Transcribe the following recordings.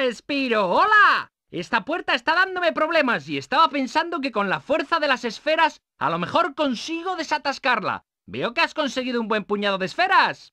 Spiro! ¡Hola! Esta puerta está dándome problemas y estaba pensando que con la fuerza de las esferas a lo mejor consigo desatascarla. Veo que has conseguido un buen puñado de esferas.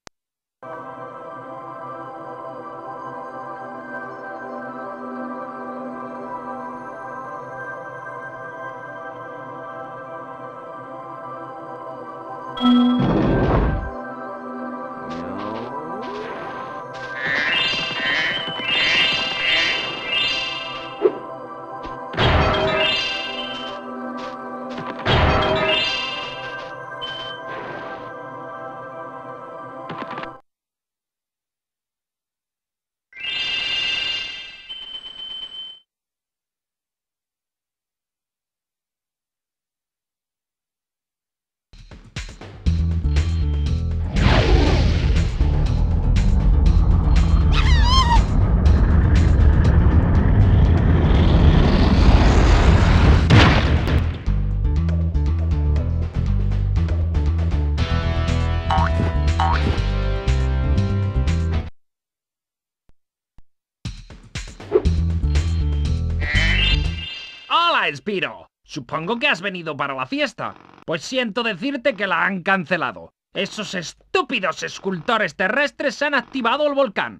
¡Hola, Spiro! Supongo que has venido para la fiesta. Pues siento decirte que la han cancelado. Esos estúpidos escultores terrestres han activado el volcán.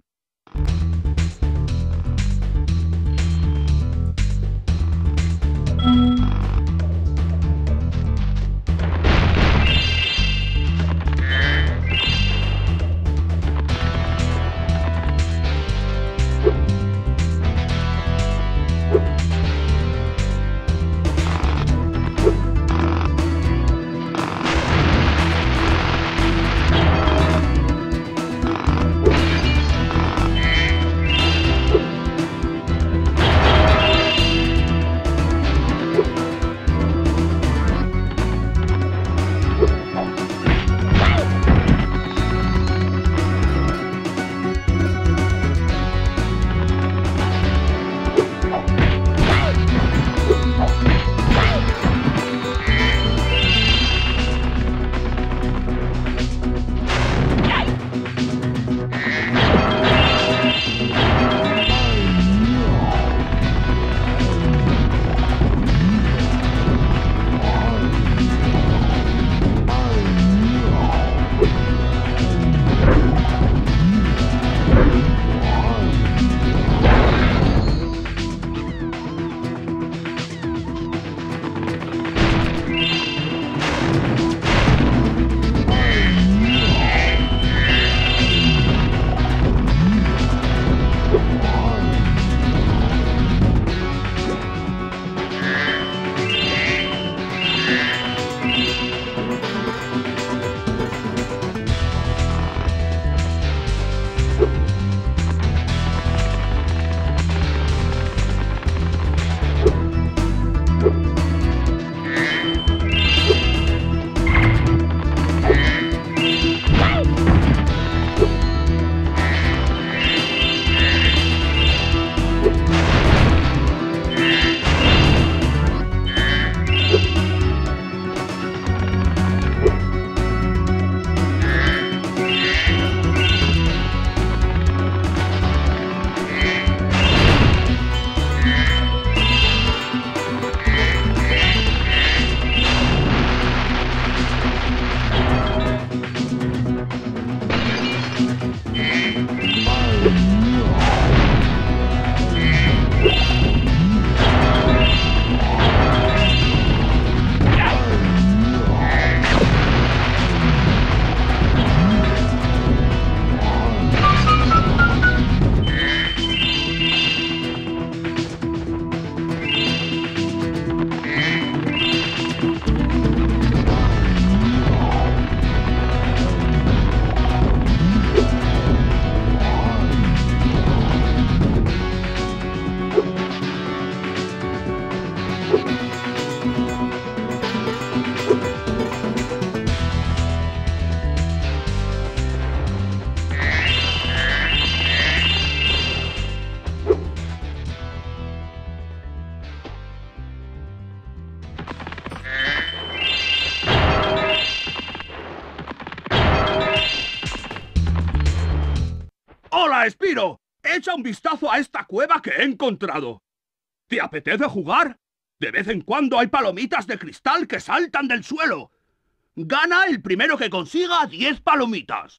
¡Hola, Spiro! Echa un vistazo a esta cueva que he encontrado. ¿Te apetece jugar? De vez en cuando hay palomitas de cristal que saltan del suelo. Gana el primero que consiga 10 palomitas.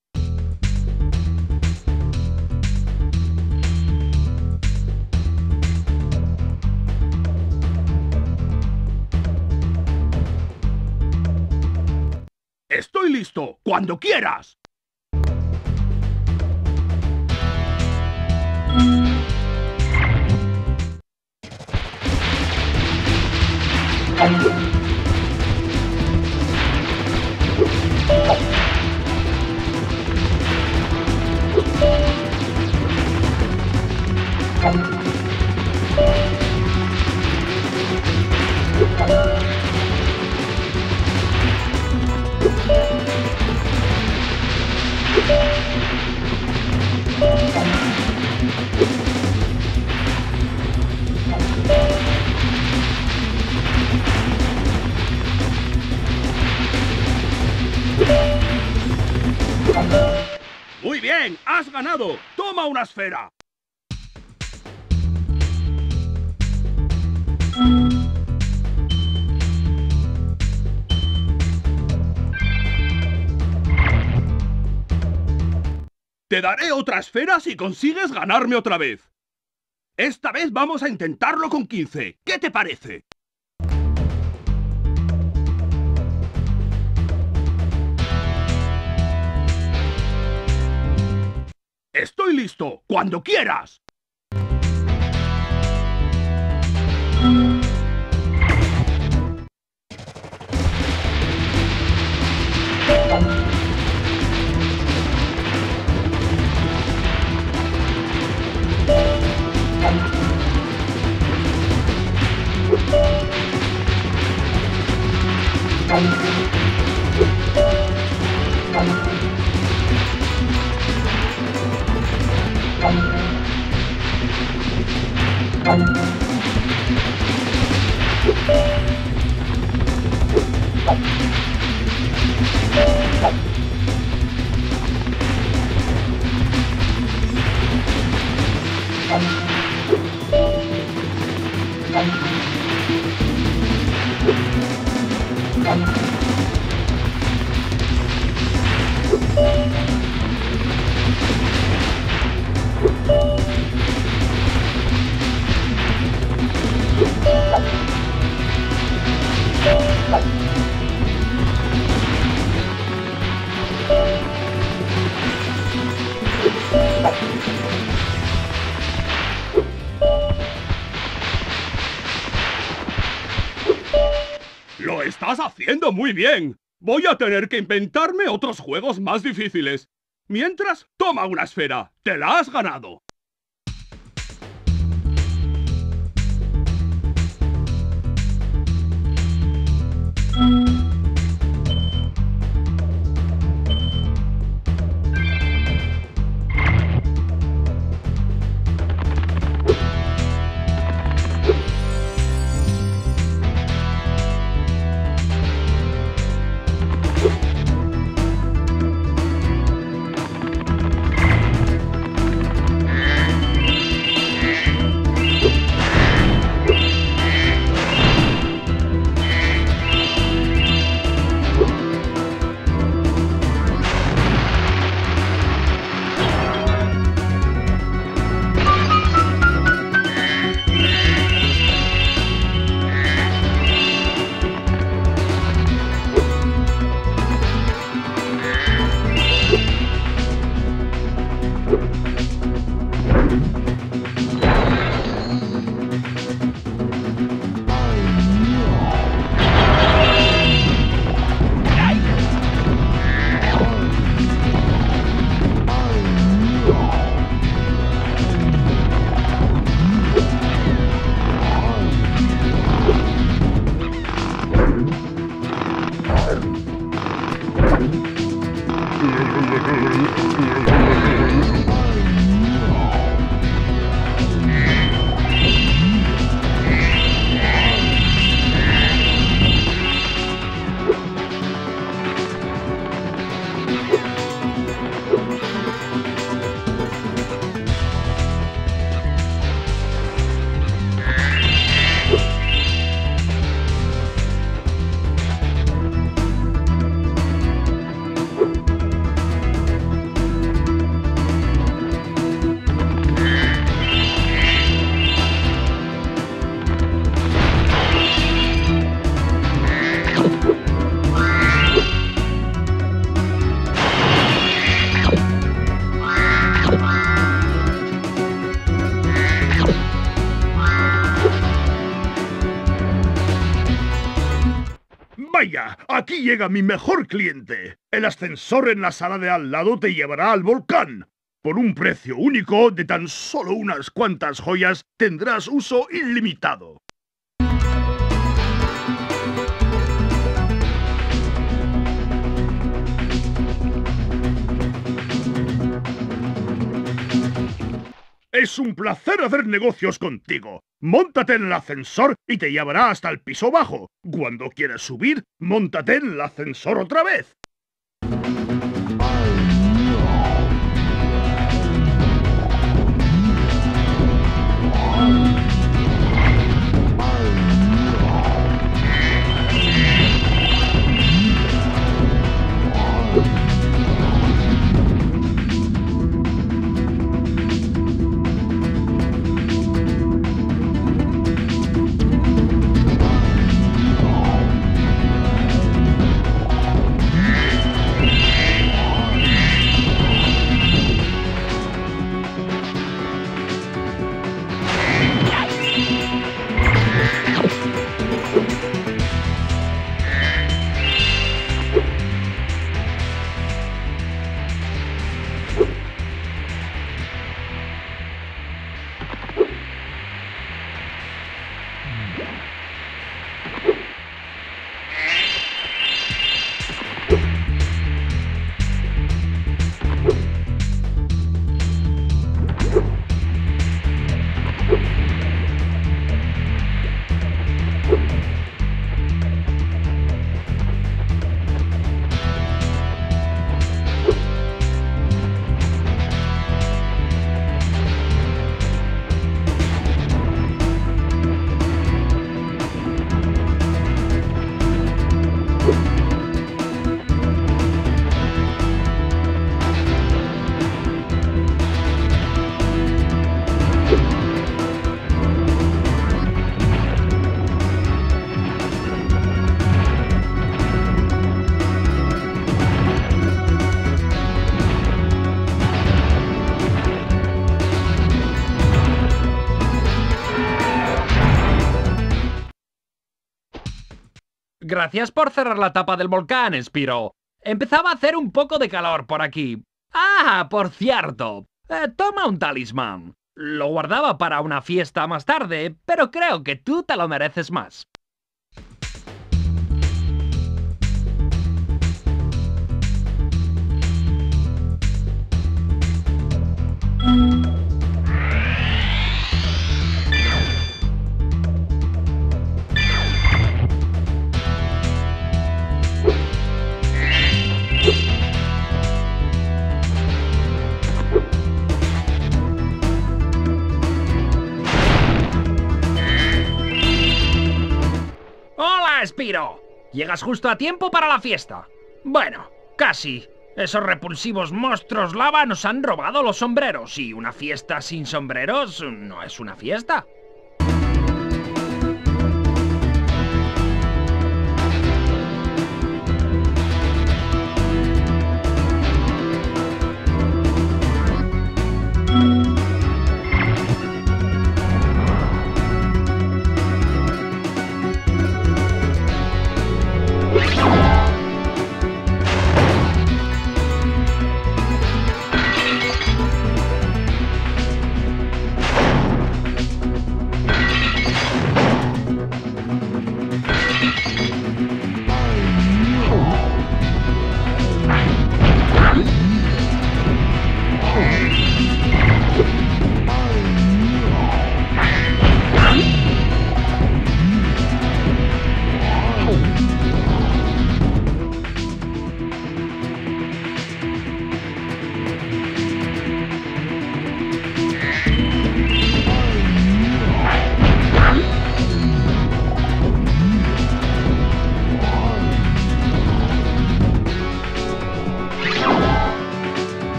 Estoy listo, cuando quieras. Muy bien, has ganado. Toma una esfera. Te daré otra esfera si consigues ganarme otra vez. Esta vez vamos a intentarlo con 15. ¿Qué te parece? Estoy listo, cuando quieras. ¡Lo estás haciendo muy bien! Voy a tener que inventarme otros juegos más difíciles. Mientras, toma una esfera. ¡Te la has ganado! Vaya, aquí llega mi mejor cliente. El ascensor en la sala de al lado te llevará al volcán. Por un precio único de tan solo unas cuantas joyas tendrás uso ilimitado. Es un placer hacer negocios contigo. Móntate en el ascensor y te llevará hasta el piso bajo. Cuando quieras subir, móntate en el ascensor otra vez. Gracias por cerrar la tapa del volcán, Spiro. Empezaba a hacer un poco de calor por aquí. Ah, por cierto. Toma un talismán. Lo guardaba para una fiesta más tarde, pero creo que tú te lo mereces más. ¡Hola, Spiro! Llegas justo a tiempo para la fiesta. Bueno, casi. Esos repulsivos monstruos lava nos han robado los sombreros y una fiesta sin sombreros no es una fiesta.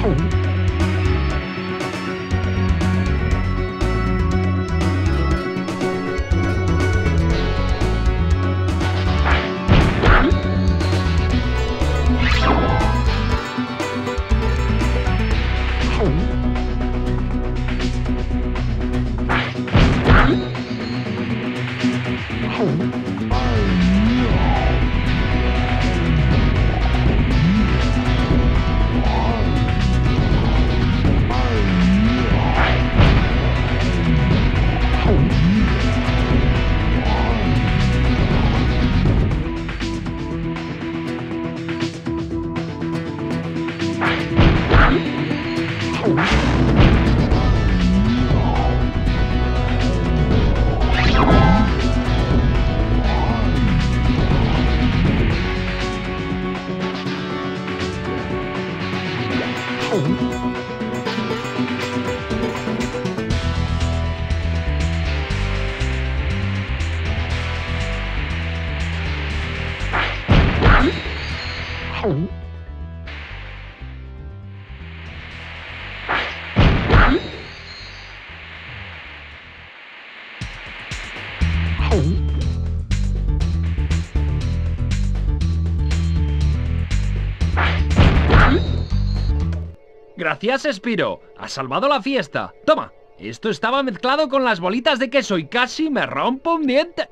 Gracias, Spyro. Has salvado la fiesta. Toma, esto estaba mezclado con las bolitas de queso y casi me rompo un diente.